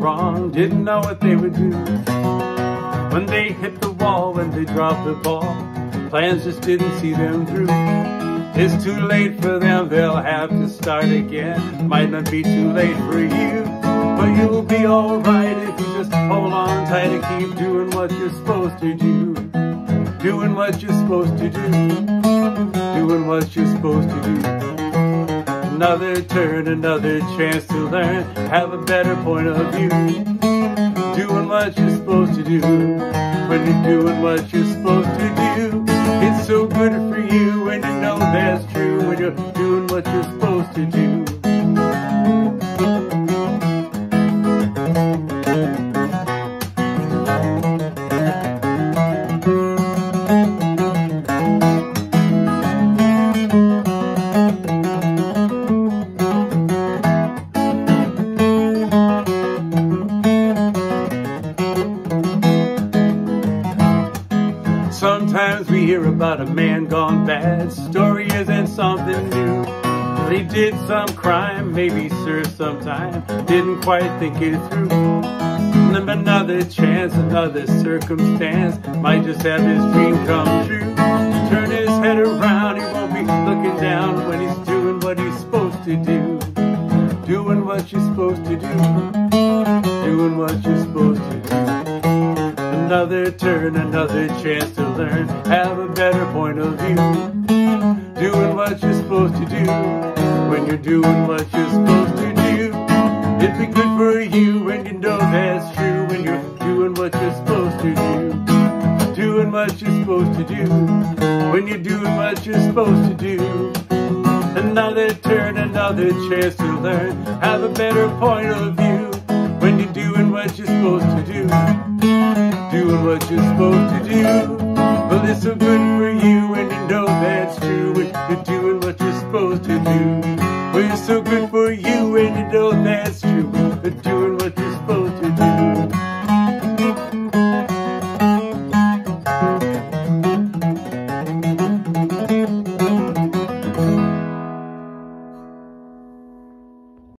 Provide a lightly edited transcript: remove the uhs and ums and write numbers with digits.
wrong, didn't know what they would do. When they hit the wall, when they dropped the ball, plans just didn't see them through. It's too late for them, they'll have to start again. Might not be too late for you, but you'll be alright if you just hold on tight and keep doing what you're supposed to do. Doing what you're supposed to do. Doing what you're supposed to do. Another turn, another chance to learn, have a better point of view. Doing what you're supposed to do. When you're doing what you're supposed to do, it's so good for you when you know that's true. When you're doing what you're supposed to do. Sometimes we hear about a man gone bad. Story isn't something new. He did some crime, maybe served some time, didn't quite think it through. And another chance, another circumstance, might just have his dream come true. Turn his head around, he won't be looking down when he's doing what he's supposed to do. Doing what you're supposed to do. Doing what you're supposed to do. Another turn, another chance to learn, have a better point of view. Doing what you're supposed to do. When you're doing what you're supposed to do, it'd be good for you when you know that's true. When you're doing what you're supposed to do. Doing what you're supposed to do. When you're doing what you're supposed to do. Another turn, another chance to learn, have a better point of view.